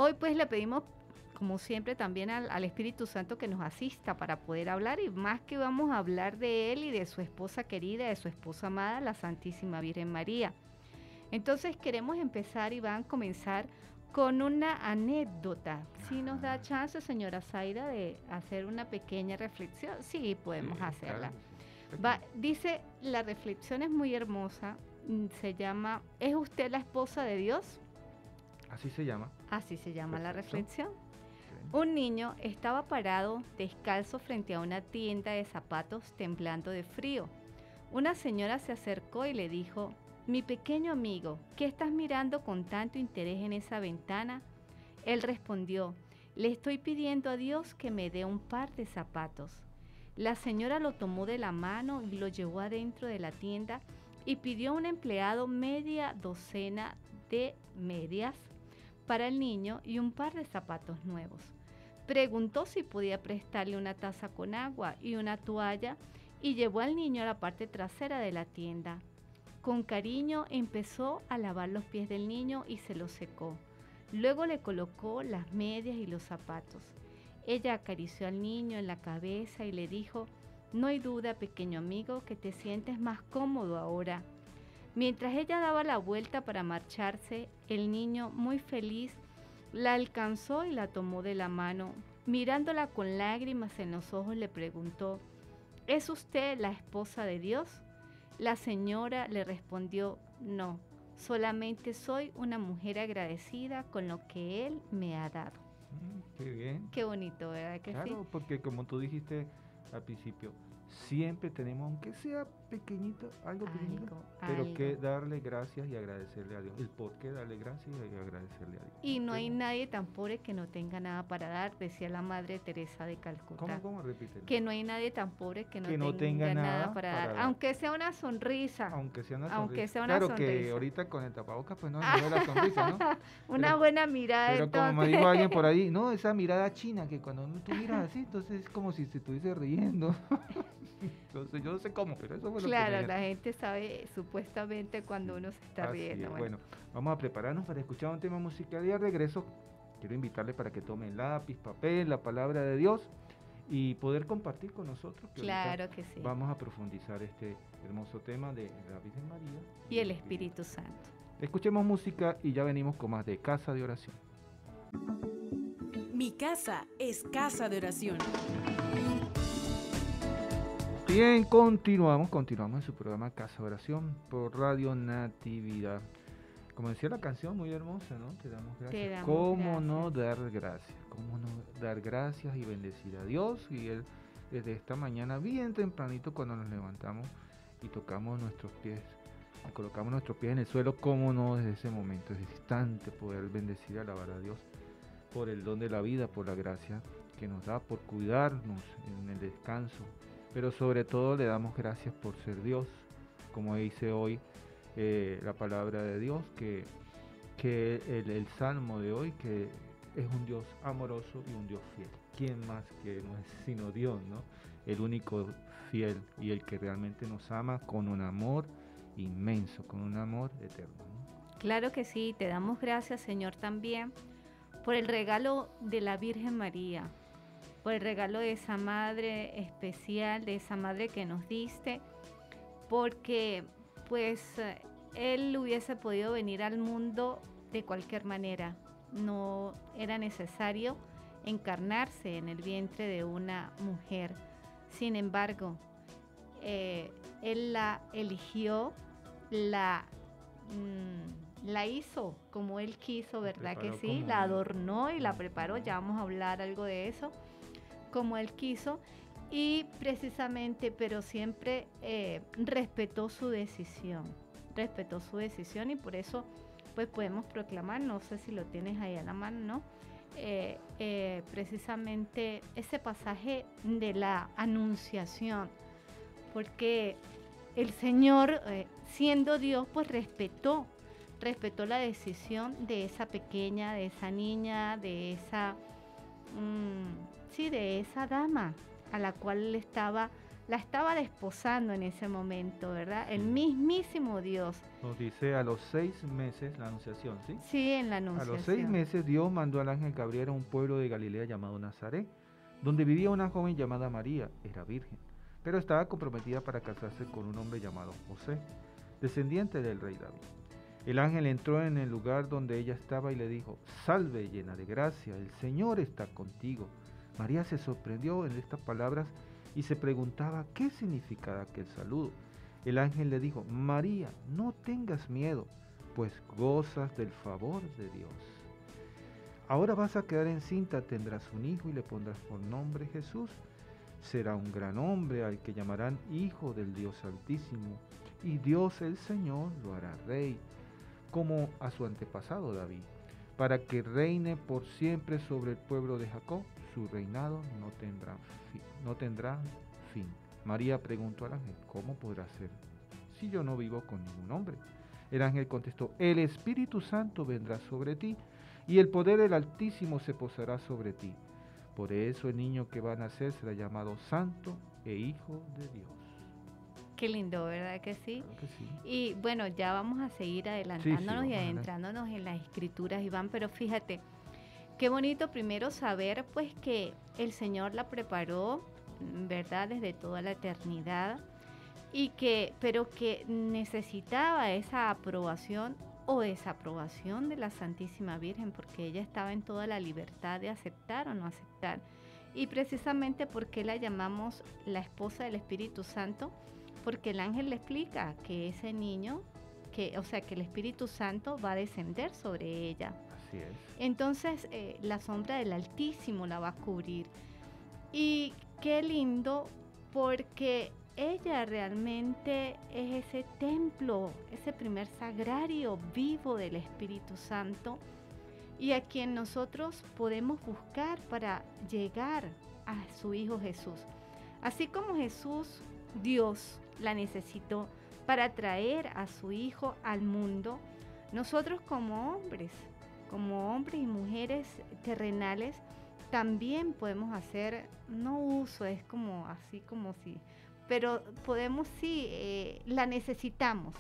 Hoy pues le pedimos, como siempre, también al Espíritu Santo que nos asista para poder hablar, y más que vamos a hablar de él y de su esposa querida, de su esposa amada, la Santísima Virgen María. Entonces queremos empezar, Iván, comenzar con una anécdota. Si nos da chance, señora Zaida, de hacer una pequeña reflexión, sí, podemos hacerla. Dice, la reflexión es muy hermosa, se llama, ¿es usted la esposa de Dios? Así se llama. Así se llama. Perfecto. La reflexión. Sí. Un niño estaba parado descalzo frente a una tienda de zapatos temblando de frío. Una señora se acercó y le dijo, mi pequeño amigo, ¿qué estás mirando con tanto interés en esa ventana? Él respondió, le estoy pidiendo a Dios que me dé un par de zapatos. La señora lo tomó de la mano y lo llevó adentro de la tienda y pidió a un empleado media docena de medias para el niño y un par de zapatos nuevos. Preguntó si podía prestarle una taza con agua y una toalla y llevó al niño a la parte trasera de la tienda. Con cariño empezó a lavar los pies del niño y se los secó. Luego le colocó las medias y los zapatos. Ella acarició al niño en la cabeza y le dijo, no hay duda, pequeño amigo, que te sientes más cómodo ahora. Mientras ella daba la vuelta para marcharse, el niño, muy feliz, la alcanzó y la tomó de la mano. Mirándola con lágrimas en los ojos, le preguntó, ¿es usted la esposa de Dios? La señora le respondió, no, solamente soy una mujer agradecida con lo que Él me ha dado. Qué bien. Qué bonito, ¿verdad que sí? Claro, porque como tú dijiste al principio, siempre tenemos, aunque sea pequeñito, algo pequeñito, pero que darle gracias y agradecerle a Dios. El por qué darle gracias y agradecerle a Dios. Y no hay nadie tan pobre que no tenga nada para dar, decía la Madre Teresa de Calcuta. ¿Cómo? Repítelo. Que no hay nadie tan pobre que no tenga nada para dar, aunque sea una sonrisa. Aunque sea una sonrisa. Que ahorita con el tapabocas pues no veo la sonrisa, ¿no? Una buena mirada. Pero entonces, como me dijo alguien por ahí, no, esa mirada china, que cuando tú miras así, entonces es como si se estuviese riendo. Entonces yo no sé cómo, pero eso fue lo que Claro, la gente sabe supuestamente cuando uno se está riendo. Bueno, vamos a prepararnos para escuchar un tema musical y al regreso quiero invitarle para que tome lápiz, papel, la palabra de Dios y poder compartir con nosotros. Claro que sí. Vamos a profundizar este hermoso tema de la Virgen María y el Espíritu Santo. Escuchemos música y ya venimos con más de Casa de Oración. Mi casa es casa de oración. Bien, continuamos en su programa Casa de Oración por Radio Natividad. Como decía la canción, muy hermosa, ¿no? Te damos gracias. ¿Cómo no dar gracias? ¿Cómo no dar gracias y bendecir a Dios? Y Él, desde esta mañana, bien tempranito, cuando nos levantamos y tocamos nuestros pies, y colocamos nuestros pies en el suelo, ¿cómo no desde ese momento, ese instante, poder bendecir y alabar a Dios por el don de la vida, por la gracia que nos da, por cuidarnos en el descanso? Pero sobre todo le damos gracias por ser Dios, como dice hoy la palabra de Dios, que el salmo de hoy, que es un Dios amoroso y un Dios fiel. ¿Quién más que no es sino Dios, ¿no? El único fiel y el que realmente nos ama con un amor inmenso, con un amor eterno, ¿no? Claro que sí, te damos gracias, Señor, también por el regalo de la Virgen María, por el regalo de esa madre especial, de esa madre que nos diste, porque pues Él hubiese podido venir al mundo de cualquier manera, no era necesario encarnarse en el vientre de una mujer. Sin embargo, Él la eligió, la hizo como Él quiso, ¿verdad que sí? La adornó y la preparó, ya vamos a hablar algo de eso, como Él quiso, y precisamente, pero siempre respetó su decisión y por eso pues podemos proclamar, no sé si lo tienes ahí a la mano, ¿no? Precisamente ese pasaje de la Anunciación, porque el Señor, siendo Dios, pues respetó la decisión de esa pequeña, de esa niña, de esa, de esa dama a la cual le estaba la estaba desposando en ese momento, ¿verdad? El mismísimo Dios. Nos dice a los 6 meses la anunciación, ¿sí? Sí, en la anunciación. A los 6 meses Dios mandó al ángel Gabriel a un pueblo de Galilea llamado Nazaret, donde vivía una joven llamada María, era virgen, pero estaba comprometida para casarse con un hombre llamado José, descendiente del rey David. El ángel entró en el lugar donde ella estaba y le dijo: Salve, llena de gracia, el Señor está contigo. María se sorprendió en estas palabras y se preguntaba qué significaba aquel saludo. El ángel le dijo: María, no tengas miedo, pues gozas del favor de Dios. Ahora vas a quedar encinta, tendrás un hijo y le pondrás por nombre Jesús. Será un gran hombre al que llamarán Hijo del Dios Altísimo, y Dios el Señor lo hará rey, como a su antepasado David, para que reine por siempre sobre el pueblo de Jacob. Su reinado no tendrá fin. María preguntó al ángel: ¿Cómo podrá ser si yo no vivo con ningún hombre? El ángel contestó: El Espíritu Santo vendrá sobre ti, y el poder del Altísimo se posará sobre ti. Por eso el niño que va a nacer será llamado Santo e Hijo de Dios. Qué lindo, ¿verdad que sí? Claro que sí. Y bueno, ya vamos a seguir adelantándonos y adentrándonos en las escrituras, Iván, pero fíjate, qué bonito primero saber pues que el Señor la preparó, ¿verdad? Desde toda la eternidad, pero que necesitaba esa aprobación o desaprobación de la Santísima Virgen, porque ella estaba en toda la libertad de aceptar o no aceptar. Y precisamente porque la llamamos la esposa del Espíritu Santo, porque el ángel le explica que ese niño, que el Espíritu Santo va a descender sobre ella. Así es. Entonces la sombra del Altísimo la va a cubrir. Y qué lindo, porque ella realmente es ese templo, ese primer sagrario vivo del Espíritu Santo, y a quien nosotros podemos buscar para llegar a su Hijo Jesús. Así como Jesús, Dios, la necesitó para traer a su Hijo al mundo, nosotros como hombres y mujeres terrenales, también podemos hacer, no uso, es como así como si, pero podemos la necesitamos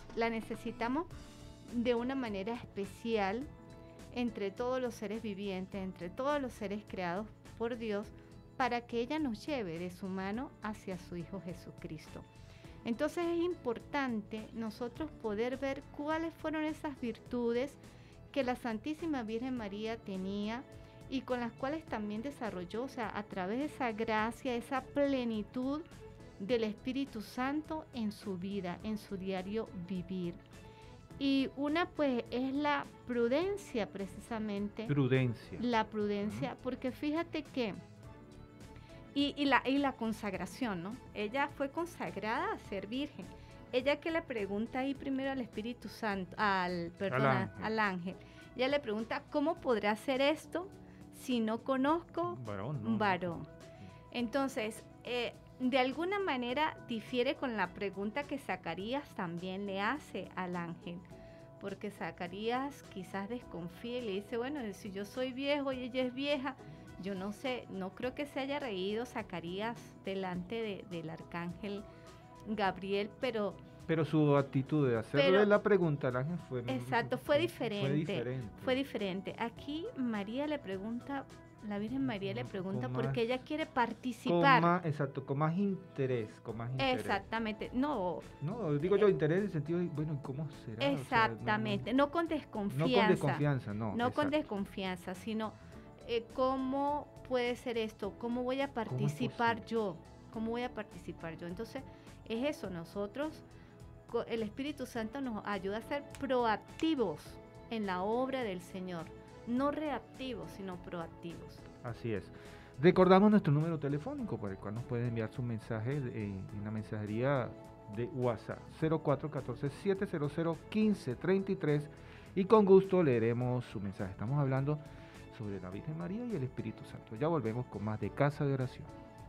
de una manera especial entre todos los seres vivientes, entre todos los seres creados por Dios, para que ella nos lleve de su mano hacia su Hijo Jesucristo. Entonces es importante nosotros poder ver cuáles fueron esas virtudes que la Santísima Virgen María tenía y con las cuales también desarrolló, a través de esa gracia, esa plenitud del Espíritu Santo en su vida, en su diario vivir. Y una pues es la prudencia precisamente. La prudencia, porque fíjate que y la consagración, ¿no? Ella fue consagrada a ser virgen. Ella que le pregunta ahí primero al Espíritu Santo, al ángel. Ella le pregunta: ¿cómo podrá hacer esto si no conozco un varón? Entonces, de alguna manera difiere con la pregunta que Zacarías también le hace al ángel, porque Zacarías quizás desconfía y le dice: bueno, si yo soy viejo y ella es vieja, yo no sé, no creo que se haya reído Zacarías delante del arcángel Gabriel, pero su actitud de hacerle la pregunta al ángel fue diferente. Aquí María le pregunta, la Virgen María le pregunta porque ella quiere participar. Con más interés. Exactamente, digo yo interés en el sentido de, bueno, ¿cómo será? Exactamente, no con desconfianza. No con desconfianza, sino ¿cómo puede ser esto? ¿Cómo voy a participar yo? Entonces, es eso, nosotros, el Espíritu Santo nos ayuda a ser proactivos en la obra del Señor. No reactivos, sino proactivos. Así es. Recordamos nuestro número telefónico por el cual nos pueden enviar su mensaje en la mensajería de WhatsApp 0414-700-1533 y con gusto leeremos su mensaje. Estamos hablando sobre la Virgen María y el Espíritu Santo. Ya volvemos con más de Casa de Oración.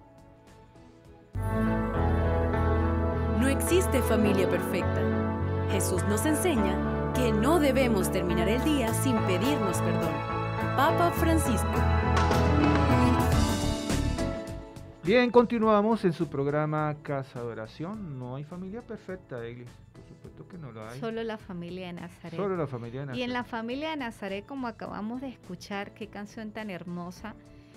No existe familia perfecta. Jesús nos enseña que no debemos terminar el día sin pedirnos perdón. Papa Francisco. Bien, continuamos en su programa Casa de Oración. No hay familia perfecta, Eglis. Por supuesto que no lo hay. Solo la familia de Nazaret. Solo la familia de Nazaret. Y en la familia de Nazaret, como acabamos de escuchar, qué canción tan hermosa,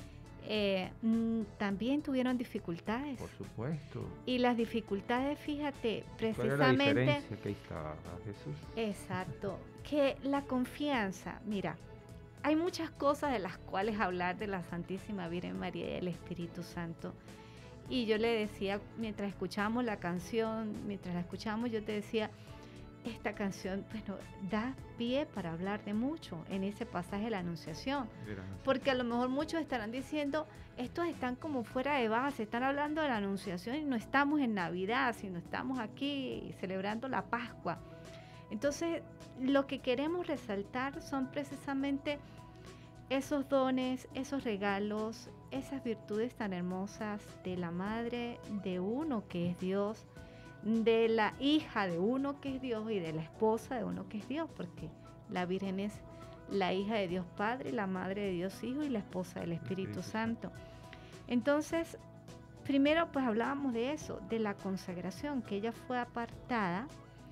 también tuvieron dificultades. Por supuesto. Y las dificultades, fíjate, precisamente... ¿Cuál era la diferencia? Que ahí estaba Jesús. Exacto. Que la confianza, mira, hay muchas cosas de las cuales hablar de la Santísima Virgen María y el Espíritu Santo. Y yo le decía, mientras escuchábamos la canción, yo te decía, esta canción, bueno, da pie para hablar de mucho en ese pasaje de la Anunciación. Porque a lo mejor muchos estarán diciendo, estos están como fuera de base, están hablando de la Anunciación y no estamos en Navidad, sino estamos aquí celebrando la Pascua. Entonces, lo que queremos resaltar son precisamente esos dones, esos regalos, esas virtudes tan hermosas de la madre de uno que es Dios, de la hija de uno que es Dios y de la esposa de uno que es Dios, porque la Virgen es la hija de Dios Padre, la madre de Dios Hijo y la esposa del Espíritu Santo. Entonces, primero pues hablábamos de eso, de la consagración, que ella fue apartada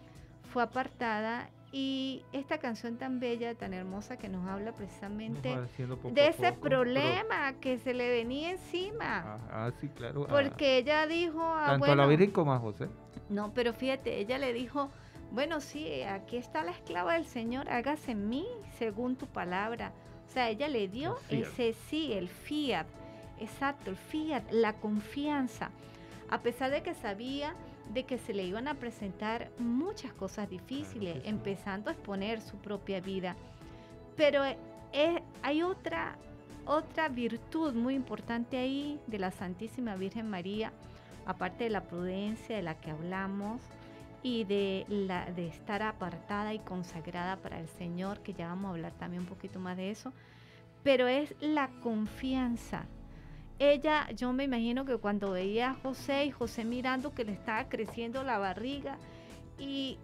y esta canción tan bella, tan hermosa que nos habla precisamente de ese problema que se le venía encima. Sí, claro. Porque ella dijo... tanto a la Virgen como a José. No, pero fíjate, ella le dijo, bueno, sí, aquí está la esclava del Señor, hágase en mí según tu palabra. O sea, ella le dio ese sí, el fiat, exacto, el fiat, la confianza. A pesar de que sabía de que se le iban a presentar muchas cosas difíciles, claro, empezando a exponer su propia vida. Pero hay otra virtud muy importante ahí de la Santísima Virgen María, aparte de la prudencia de la que hablamos y de estar apartada y consagrada para el Señor, que ya vamos a hablar también un poquito más de eso, pero es la confianza. Ella, yo me imagino que cuando veía a José y José mirando que le estaba creciendo la barriga y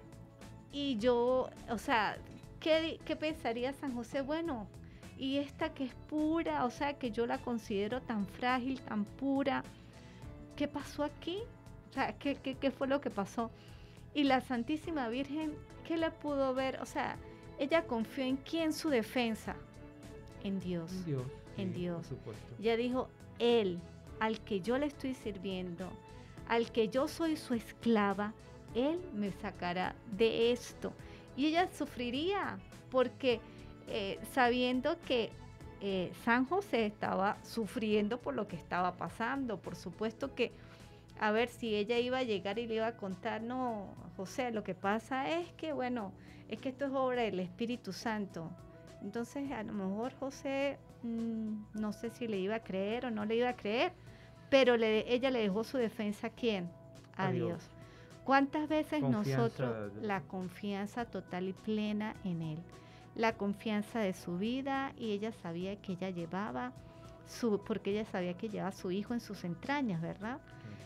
yo, o sea, ¿qué pensaría San José? Bueno, y esta que es pura, o sea, que yo la considero tan frágil, tan pura, ¿qué pasó aquí? O sea, ¿qué fue lo que pasó? Y la Santísima Virgen, ¿qué le pudo ver? O sea, ella confió en quién, su defensa, en Dios. En Dios. Por supuesto. Ella dijo, Él, al que yo le estoy sirviendo, al que yo soy su esclava, Él me sacará de esto. Y ella sufriría porque sabiendo que San José estaba sufriendo por lo que estaba pasando. Por supuesto que, a ver, si ella iba a llegar y le iba a contar, no, José, lo que pasa es que, bueno, es que esto es obra del Espíritu Santo. Entonces, a lo mejor José, no sé si le iba a creer o no le iba a creer, pero ella le dejó su defensa ¿a quién? A Dios. ¿Cuántas veces nosotros la confianza total y plena en Él? La confianza de su vida, y ella sabía que ella llevaba porque ella sabía que llevaba a su hijo en sus entrañas, ¿verdad?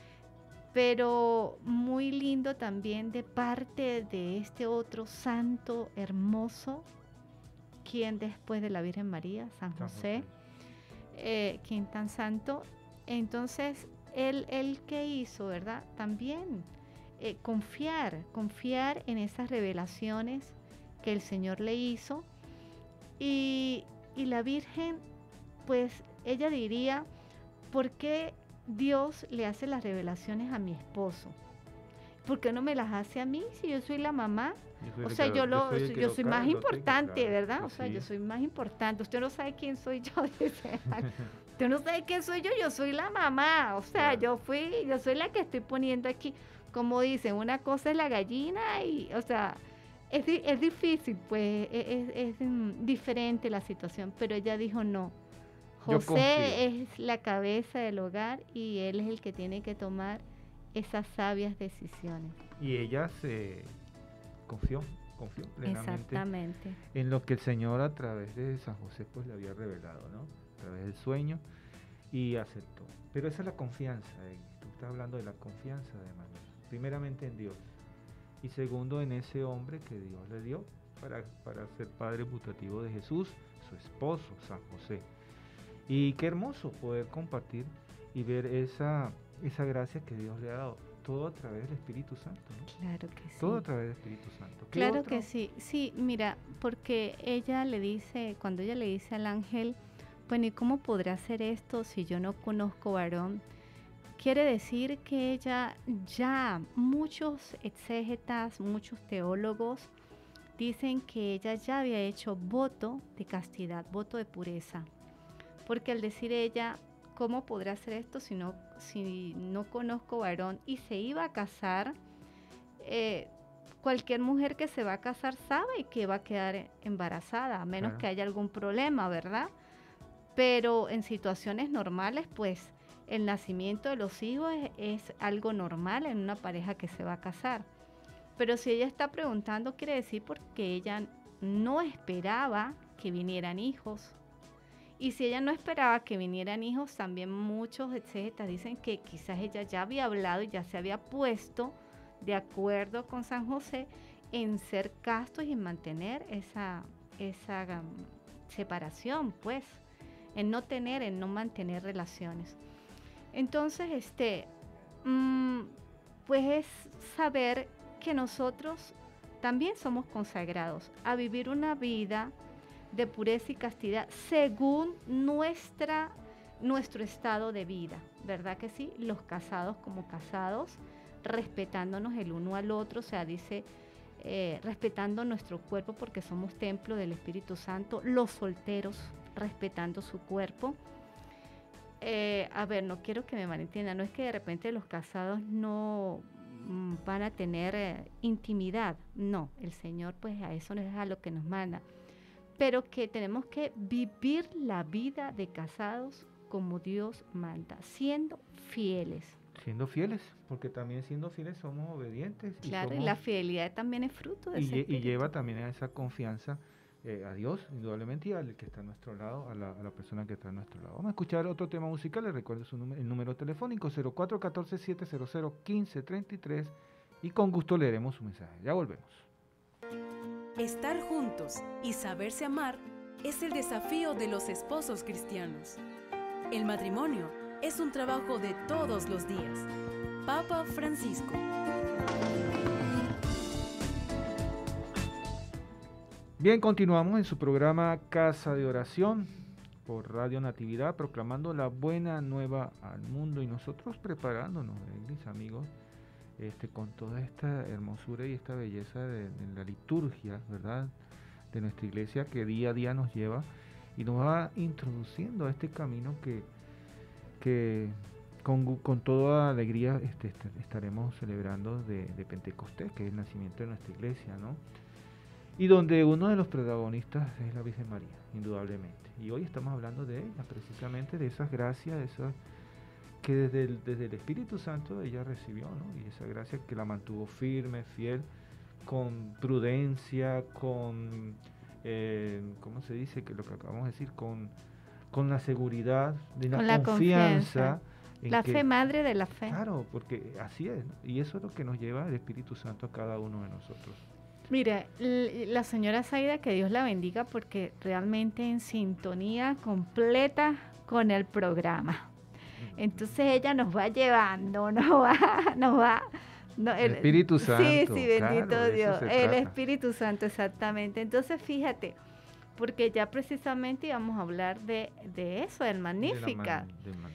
Pero muy lindo también de parte de este otro santo hermoso, quien después de la Virgen María, San José, quien tan santo. Entonces, él ¿qué hizo, verdad? También confiar en esas revelaciones que el Señor le hizo. Y la Virgen, pues, ella diría, ¿por qué Dios le hace las revelaciones a mi esposo? ¿Por qué no me las hace a mí si yo soy la mamá? O sea, yo soy más importante, ¿verdad? O sea, yo soy más importante. Usted no sabe quién soy yo, dice. Usted no sabe quién soy yo soy la mamá. O sea, yo soy la que estoy poniendo aquí. Como dicen, una cosa es la gallina y, o sea, es difícil, pues, es diferente la situación. Pero ella dijo no. José es la cabeza del hogar y él es el que tiene que tomar esas sabias decisiones. Y ella se confió plenamente en lo que el Señor a través de San José pues le había revelado, ¿no? A través del sueño, y aceptó. Pero esa es la confianza, tú estás hablando de la confianza de Manuel, primeramente en Dios y segundo en ese hombre que Dios le dio para ser padre putativo de Jesús, su esposo, San José. Y qué hermoso poder compartir y ver esa gracia que Dios le ha dado. Todo a través del Espíritu Santo, ¿no? Claro que sí. Todo a través del Espíritu Santo. Claro que sí. Sí, mira, porque cuando ella le dice al ángel, bueno, ¿y cómo podrá hacer esto si yo no conozco varón? Quiere decir que ella muchos exégetas, muchos teólogos dicen que ella ya había hecho voto de castidad, voto de pureza. Porque al decir ella, ¿cómo podrá hacer esto si no conozco varón? Y se iba a casar, cualquier mujer que se va a casar sabe que va a quedar embarazada, a menos que haya algún problema, ¿verdad? Pero en situaciones normales, pues, el nacimiento de los hijos es algo normal en una pareja que se va a casar. Pero si ella está preguntando, quiere decir porque ella no esperaba que vinieran hijos. Y si ella no esperaba que vinieran hijos, también muchos exégetas dicen que quizás ella ya había hablado y ya se había puesto de acuerdo con San José en ser castos y en mantener esa separación, pues, en no mantener relaciones. Entonces, pues es saber que nosotros también somos consagrados a vivir una vida de pureza y castidad según nuestro estado de vida, ¿verdad que sí? Los casados como casados, respetándonos el uno al otro, o sea, dice, respetando nuestro cuerpo porque somos templo del Espíritu Santo, los solteros respetando su cuerpo. A ver, no quiero que me malentiendan, no es que de repente los casados no van a tener intimidad, no, el Señor pues a eso no es a lo que nos manda, pero que tenemos que vivir la vida de casados como Dios manda, siendo fieles. Siendo fieles, porque también siendo fieles somos obedientes. Claro, y la fidelidad también es fruto de ese espíritu. Y lleva también a esa confianza a Dios, indudablemente, y al que está a nuestro lado, a la persona que está a nuestro lado. Vamos a escuchar otro tema musical. Les recuerdo el número telefónico 0414-700-1533 y con gusto leeremos su mensaje. Ya volvemos. Estar juntos y saberse amar es el desafío de los esposos cristianos. El matrimonio es un trabajo de todos los días. Papa Francisco. Bien, continuamos en su programa Casa de Oración por Radio Natividad, proclamando la buena nueva al mundo y nosotros preparándonos, mis amigos, con toda esta hermosura y esta belleza de la liturgia, ¿verdad?, de nuestra iglesia que día a día nos lleva y nos va introduciendo a este camino que con toda alegría estaremos celebrando de Pentecostés, que es el nacimiento de nuestra iglesia, ¿no? Y donde uno de los protagonistas es la Virgen María, indudablemente. Y hoy estamos hablando de ella, precisamente de esas gracias, que desde el Espíritu Santo ella recibió, ¿no? Y esa gracia que la mantuvo firme, fiel, con prudencia, con, ¿cómo se dice? Que lo que acabamos de decir, con la seguridad, de la confianza. La fe madre de la fe. Claro, porque así es, ¿no? Y eso es lo que nos lleva el Espíritu Santo a cada uno de nosotros. Mira, la señora Zaida, que Dios la bendiga, porque realmente en sintonía completa con el programa. Entonces ella nos va llevando, el Espíritu Santo. Sí, bendito claro, Dios, el Espíritu Santo, exactamente. Entonces fíjate, porque ya precisamente íbamos a hablar de eso, del Magnífica,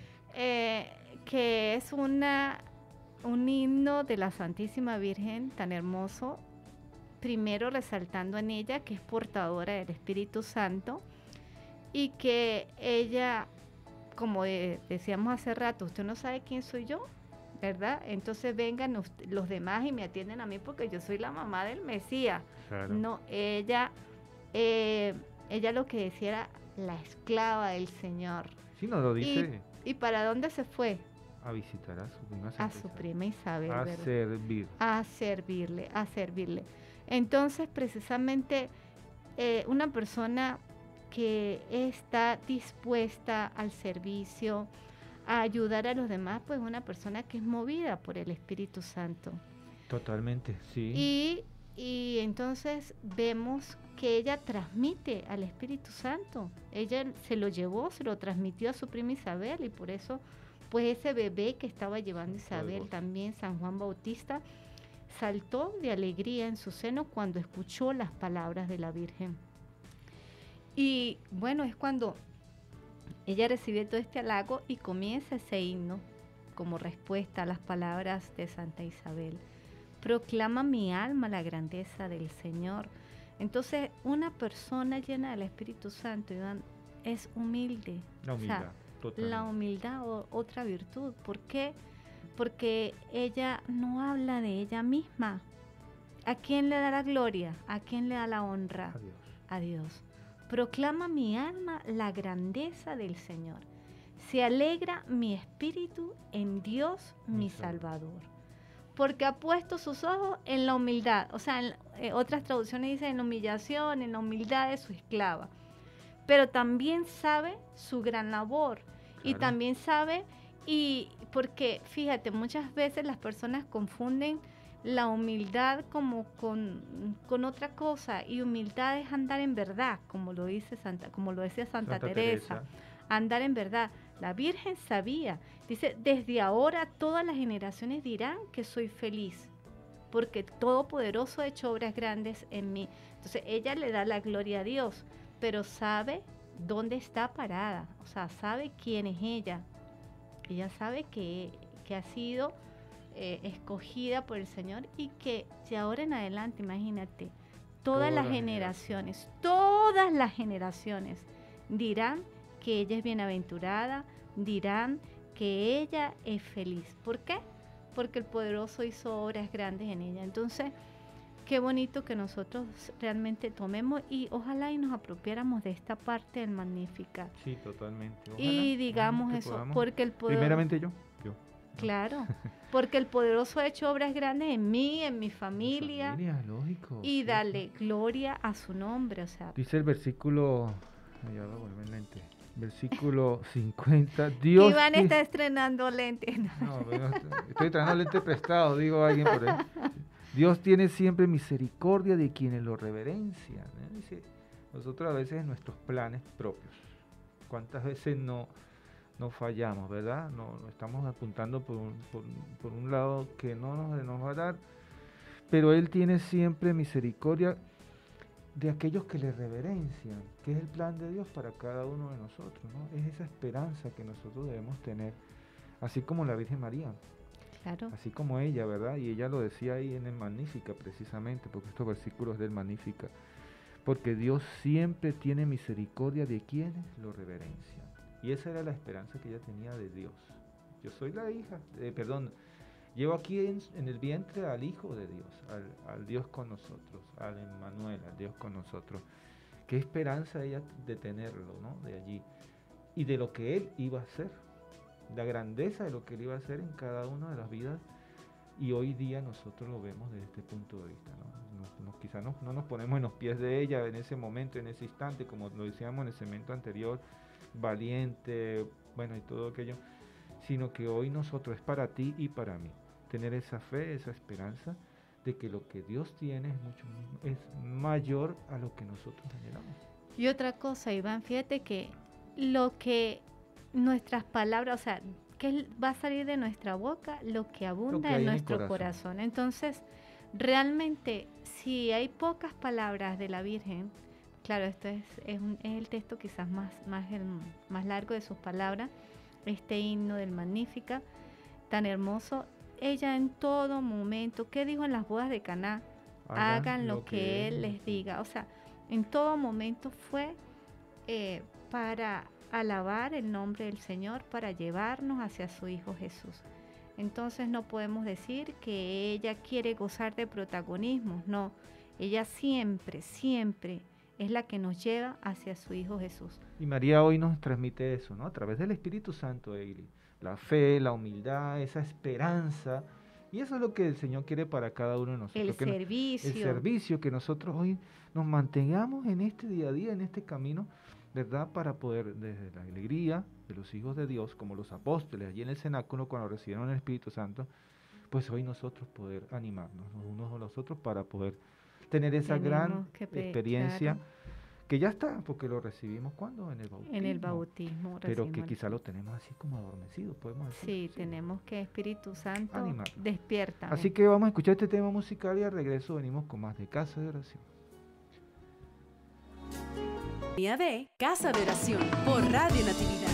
que es un himno de la Santísima Virgen tan hermoso, primero resaltando en ella que es portadora del Espíritu Santo y que ella, como decíamos hace rato, usted no sabe quién soy yo, ¿verdad? Entonces vengan los demás y me atienden a mí porque yo soy la mamá del Mesías. Claro. No, ella lo que decía era la esclava del Señor. Sí, nos lo dice. ¿Y para dónde se fue? A visitar a su prima Isabel. A ¿verdad? servir. A servirle. Entonces, precisamente, una persona que está dispuesta al servicio, a ayudar a los demás, pues una persona que es movida por el Espíritu Santo. Totalmente, sí. Y entonces vemos que ella transmite al Espíritu Santo. Ella se lo llevó, se lo transmitió a su prima Isabel y por eso pues ese bebé que estaba llevando Isabel, también San Juan Bautista, saltó de alegría en su seno cuando escuchó las palabras de la Virgen. Y bueno, es cuando ella recibe todo este halago y comienza ese himno como respuesta a las palabras de Santa Isabel. Proclama mi alma la grandeza del Señor. Entonces, una persona llena del Espíritu Santo, Iván, es humilde. La humildad, la humildad, otra virtud. ¿Por qué? Porque ella no habla de ella misma. ¿A quién le da la gloria? ¿A quién le da la honra? A Dios. A Dios. Proclama mi alma la grandeza del Señor. Se alegra mi espíritu en Dios mi Salvador. Porque ha puesto sus ojos en la humildad. O sea, en otras traducciones dicen en la humillación, en la humildad de su esclava. Pero también sabe su gran labor. Claro. Y también sabe, y porque fíjate, muchas veces las personas confunden la humildad como con otra cosa, y humildad es andar en verdad, como lo decía Santa Teresa, andar en verdad. La Virgen sabía, dice, desde ahora todas las generaciones dirán que soy feliz, porque Todopoderoso ha hecho obras grandes en mí. Entonces ella le da la gloria a Dios, pero sabe dónde está parada, o sea, sabe quién es ella. Ella sabe que ha sido escogida por el Señor, y que de ahora en adelante, imagínate, todas las generaciones dirán que ella es bienaventurada, dirán que ella es feliz. ¿Por qué? Porque el Poderoso hizo obras grandes en ella. Entonces, qué bonito que nosotros realmente tomemos y ojalá y nos apropiáramos de esta parte del Magnificat. Sí, totalmente. Ojalá, y digamos eso, porque el Poderoso... Primeramente yo. Claro, porque el Poderoso ha hecho obras grandes en mí, en mi familia, lógico, y darle gloria a su nombre. O sea, dice el versículo, versículo 50, Dios... Iván está estrenando lentes. No, estoy estrenando lentes prestados, digo alguien por ahí. Dios tiene siempre misericordia de quienes lo reverencian. Dice, nosotros a veces en nuestros planes propios, ¿cuántas veces no fallamos, verdad? No estamos apuntando por un lado que no nos va a dar, pero Él tiene siempre misericordia de aquellos que le reverencian, que es el plan de Dios para cada uno de nosotros, ¿no? Es esa esperanza que nosotros debemos tener, así como la Virgen María, claro, así como ella, ¿verdad? Y ella lo decía ahí en el Magníficat precisamente, porque estos versículos del Magníficat, porque Dios siempre tiene misericordia de quienes lo reverencian. Y esa era la esperanza que ella tenía de Dios. Yo soy la hija, llevo aquí en el vientre al Hijo de Dios, al Dios con nosotros, al Emmanuel, al Dios con nosotros. Qué esperanza ella de tenerlo, ¿no? De allí. Y de lo que Él iba a hacer, la grandeza de lo que Él iba a hacer en cada una de las vidas. Y hoy día nosotros lo vemos desde este punto de vista, ¿no? Quizás no nos ponemos en los pies de ella en ese momento, en ese instante, como lo decíamos en el segmento anterior, valiente, y todo aquello, sino que hoy nosotros es para ti y para mí, tener esa fe, esa esperanza de que lo que Dios tiene es mayor a lo que nosotros anhelamos. Y otra cosa, Iván, fíjate que lo que nuestras palabras, o sea, que va a salir de nuestra boca, lo que abunda en nuestro corazón. Entonces, realmente, si hay pocas palabras de la Virgen, claro, esto es el texto quizás más largo de sus palabras, este himno del Magníficat, tan hermoso. Ella en todo momento, ¿qué dijo en las bodas de Caná? Hagan lo que Él les diga. O sea, en todo momento fue para alabar el nombre del Señor, para llevarnos hacia su Hijo Jesús. Entonces no podemos decir que ella quiere gozar de protagonismo, no. Ella siempre es la que nos lleva hacia su Hijo Jesús. Y María hoy nos transmite eso, ¿no? A través del Espíritu Santo, Egli. La fe, la humildad, esa esperanza. Y eso es lo que el Señor quiere para cada uno de nosotros. El servicio, que nosotros hoy nos mantengamos en este día a día, en este camino, ¿verdad? Para poder, desde la alegría de los hijos de Dios, como los apóstoles allí en el cenáculo cuando recibieron el Espíritu Santo, pues hoy nosotros poder animarnos los unos a los otros para poder tener esa gran experiencia, claro, que ya está, porque lo recibimos ¿cuándo? En el bautismo. En el bautismo. Pero que quizá lo tenemos así como adormecido, podemos decir. Sí, tenemos que Espíritu Santo despierta. Así que vamos a escuchar este tema musical y al regreso venimos con más de Casa de Oración. De Casa de Oración por Radio Natividad.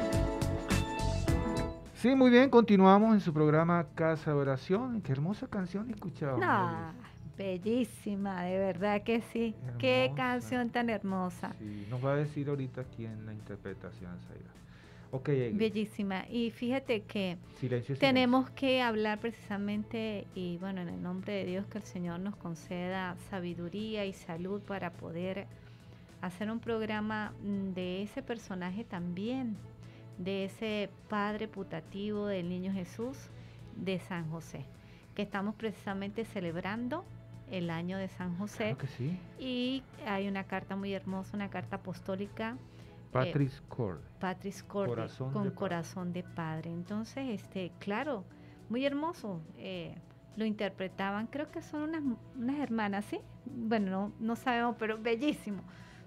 Sí, muy bien, continuamos en su programa Casa de Oración. Qué hermosa canción escuchamos. No, bellísima, de verdad que sí. Hermosa. Qué canción tan hermosa. Sí, nos va a decir ahorita quién la interpretación, Zaira. Okay, bellísima. Y fíjate que tenemos que hablar precisamente, y bueno, en el nombre de Dios, que el Señor nos conceda sabiduría y salud para poder hacer un programa de ese personaje también, de ese padre putativo del niño Jesús, de San José, que estamos precisamente celebrando el año de San José. Claro que sí. Y hay una carta muy hermosa, una carta apostólica, Patris Corde, con corazón de padre. Entonces, claro, muy hermoso. Lo interpretaban, creo que son unas hermanas, ¿sí? Bueno, no sabemos, pero bellísimo,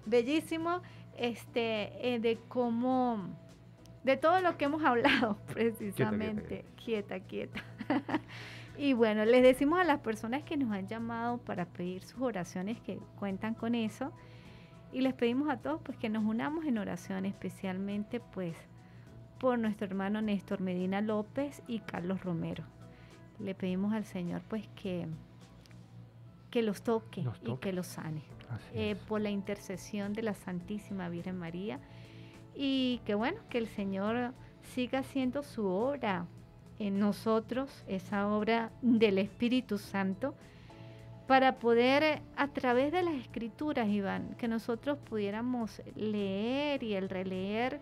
de cómo, de todo lo que hemos hablado precisamente. Quieta. Y bueno, les decimos a las personas que nos han llamado para pedir sus oraciones, que cuentan con eso, y les pedimos a todos pues que nos unamos en oración, especialmente pues por nuestro hermano Néstor Medina López y Carlos Romero. Le pedimos al Señor pues que los toque y que los sane, por la intercesión de la Santísima Virgen María, y que bueno, que el Señor siga haciendo su obra en nosotros, esa obra del Espíritu Santo, para poder, a través de las Escrituras, Iván, que nosotros pudiéramos leer y el releer,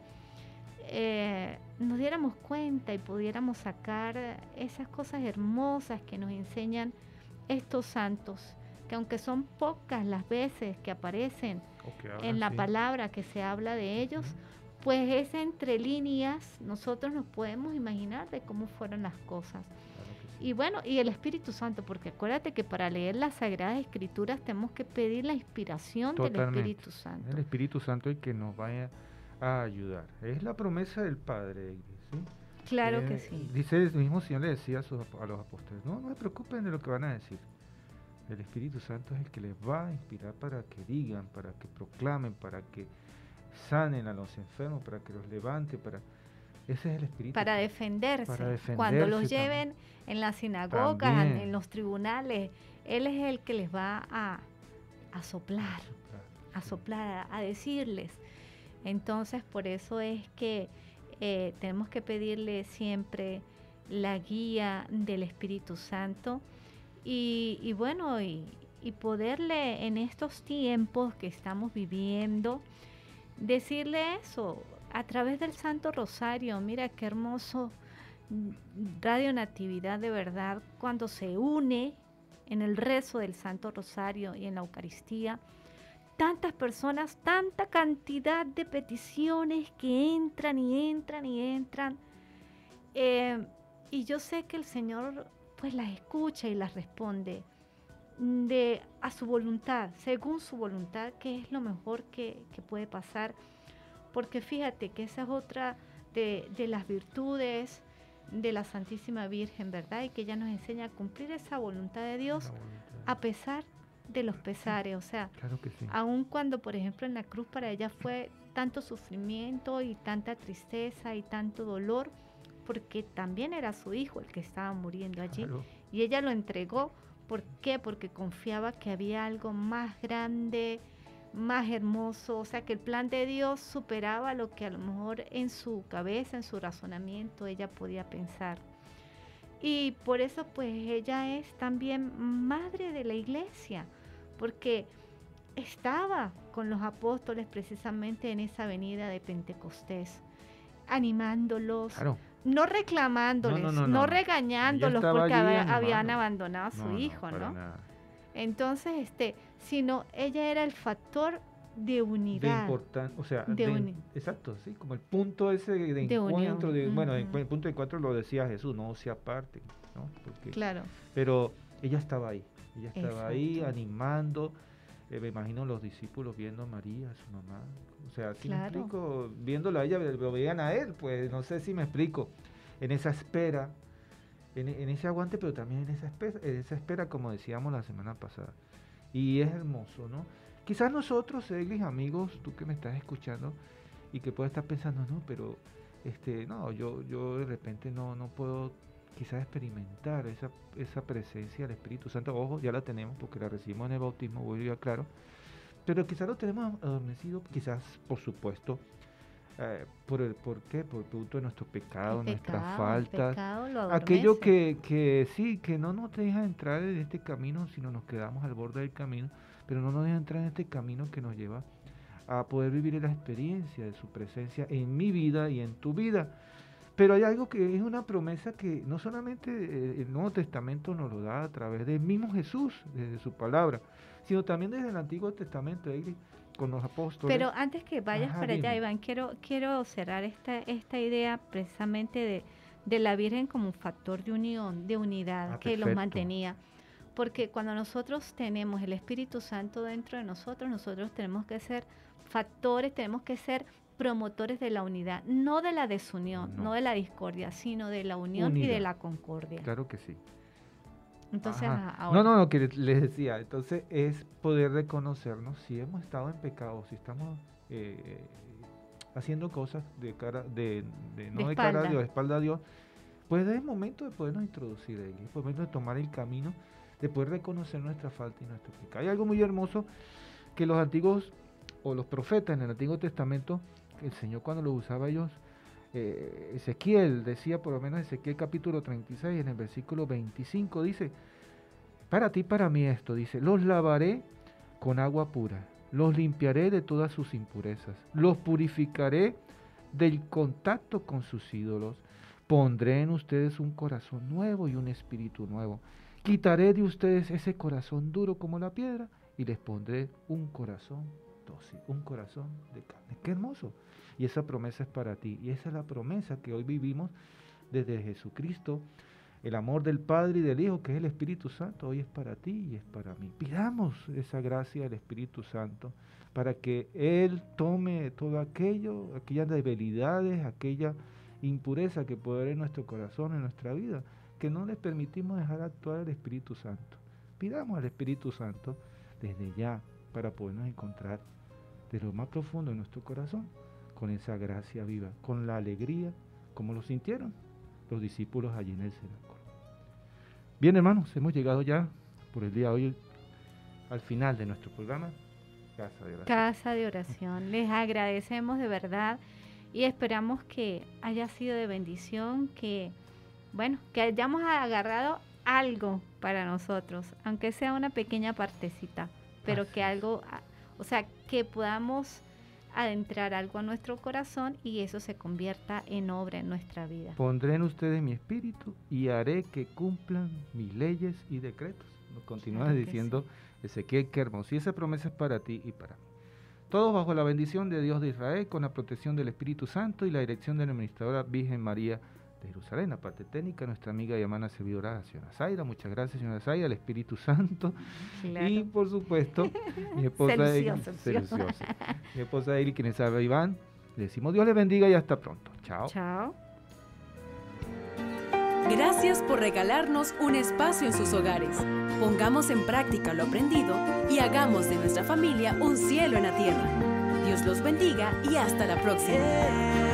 nos diéramos cuenta y pudiéramos sacar esas cosas hermosas que nos enseñan estos santos, que aunque son pocas las veces que aparecen en la palabra que se habla de ellos, pues es entre líneas, nosotros nos podemos imaginar de cómo fueron las cosas. Y bueno, y el Espíritu Santo, porque acuérdate que para leer las Sagradas Escrituras tenemos que pedir la inspiración del Espíritu Santo. El Espíritu Santo es el que nos vaya a ayudar. Es la promesa del Padre, ¿sí? Claro que sí. Dice el mismo Señor, le decía a los apóstoles, no se preocupen de lo que van a decir. El Espíritu Santo es el que les va a inspirar para que digan, para que proclamen, para que sanen a los enfermos, para que los levanten, ese es el Espíritu. Para defenderse. Cuando los lleven en las sinagogas, en los tribunales, Él es el que les va a soplar, a decirles. Entonces, por eso es que tenemos que pedirle siempre la guía del Espíritu Santo y bueno, y poderle en estos tiempos que estamos viviendo, decirle eso a través del Santo Rosario. Mira qué hermoso Radio Natividad, de verdad, cuando se une en el rezo del Santo Rosario y en la Eucaristía, tantas personas, tanta cantidad de peticiones que entran y yo sé que el Señor pues las escucha y las responde a su voluntad, según su voluntad, que es lo mejor que puede pasar, porque fíjate que esa es otra de las virtudes de la Santísima Virgen, ¿verdad? Y que ella nos enseña a cumplir esa voluntad de Dios a pesar de los pesares, o sea, claro que sí. Aun cuando, por ejemplo, en la cruz para ella fue tanto sufrimiento y tanta tristeza y tanto dolor, porque también era su hijo el que estaba muriendo allí, claro. Y ella lo entregó. ¿Por qué? Porque confiaba que había algo más grande, más hermoso, o sea, que el plan de Dios superaba lo que a lo mejor en su cabeza, en su razonamiento, ella podía pensar. Y por eso, pues, ella es también madre de la iglesia, porque estaba con los apóstoles precisamente en esa venida de Pentecostés, animándolos, claro. No reclamándoles, no regañándolos porque habían abandonado a su hijo, ¿no? Entonces, sino ella era el factor de unidad. Exacto, sí, como el punto ese de encuentro, bueno, el punto de encuentro lo decía Jesús, no se aparten, ¿no? Porque, claro. Pero ella estaba ahí, animando, Me imagino los discípulos viendo a María, a su mamá. O sea, si me explico, viéndola a ella, lo veían a él, pues no sé si me explico. En esa espera, en ese aguante, pero también en esa espera, como decíamos la semana pasada. Y es hermoso, ¿no? Quizás nosotros, Eglis, amigos, tú que me estás escuchando y que puedes estar pensando, no, pero no, yo de repente no puedo quizás experimentar esa presencia del Espíritu Santo. Ojo, ya la tenemos porque la recibimos en el bautismo, voy ya claro. Pero quizás lo tenemos adormecido, quizás, por supuesto, ¿por qué? Por producto de nuestros pecados, nuestras faltas. Aquello que sí, que no nos deja entrar en este camino, sino nos quedamos al borde del camino, pero no nos deja entrar en este camino que nos lleva a poder vivir la experiencia de su presencia en mi vida y en tu vida. Pero hay algo que es una promesa que no solamente el Nuevo Testamento nos lo da a través del mismo Jesús, desde su palabra, sino también desde el Antiguo Testamento, con los apóstoles. Pero antes que vayas para allá, Iván, quiero cerrar esta idea precisamente de la Virgen como un factor de unión, de unidad, que los mantenía. Porque cuando nosotros tenemos el Espíritu Santo dentro de nosotros tenemos que ser factores, tenemos que ser promotores de la unidad, no de la desunión, no de la discordia, sino de la unión y de la concordia. Claro que sí. Entonces, ahora. No, que les decía, entonces es poder reconocernos si hemos estado en pecado, si estamos haciendo cosas de cara a Dios, de espalda a Dios, pues es momento de podernos introducir ahí, es momento de tomar el camino, de poder reconocer nuestra falta y nuestro pecado. Hay algo muy hermoso que los antiguos o los profetas en el Antiguo Testamento, el Señor cuando los usaba ellos, Ezequiel decía, por lo menos Ezequiel capítulo 36 en el versículo 25 dice, para ti, para mí esto, dice, los lavaré con agua pura, los limpiaré de todas sus impurezas, los purificaré del contacto con sus ídolos, pondré en ustedes un corazón nuevo y un espíritu nuevo, quitaré de ustedes ese corazón duro como la piedra y les pondré un corazón dócil, un corazón de carne. ¡Qué hermoso! Y esa promesa es para ti. Y esa es la promesa que hoy vivimos desde Jesucristo. El amor del Padre y del Hijo, que es el Espíritu Santo, hoy es para ti y es para mí. Pidamos esa gracia del Espíritu Santo para que Él tome todo aquello, aquellas debilidades, aquella impureza que puede haber en nuestro corazón, en nuestra vida, que no les permitimos dejar actuar al Espíritu Santo. Pidamos al Espíritu Santo desde ya para podernos encontrar de lo más profundo de nuestro corazón con esa gracia viva, con la alegría, como lo sintieron los discípulos allí en el cenáculo. Bien, hermanos, hemos llegado ya por el día de hoy al final de nuestro programa Casa de Oración. Casa de Oración. Les agradecemos de verdad y esperamos que haya sido de bendición, que hayamos agarrado algo para nosotros, aunque sea una pequeña partecita, pero que algo, que podamos adentrar algo a nuestro corazón y eso se convierta en obra en nuestra vida. Pondré en ustedes mi espíritu y haré que cumplan mis leyes y decretos. Nos continúa diciendo Ezequiel, qué hermoso. Y esa promesa es para ti y para mí. Todos bajo la bendición de Dios de Israel, con la protección del Espíritu Santo y la dirección de la administradora Virgen María de Jerusalén. La parte técnica, nuestra amiga y hermana servidora, señora Zaira. Muchas gracias, señora Zaira, el Espíritu Santo. Claro. Y por supuesto, mi esposa mi esposa Eli, quien sabe Iván. Le decimos Dios les bendiga y hasta pronto. Chao. Chao. Gracias por regalarnos un espacio en sus hogares. Pongamos en práctica lo aprendido y hagamos de nuestra familia un cielo en la tierra. Dios los bendiga y hasta la próxima.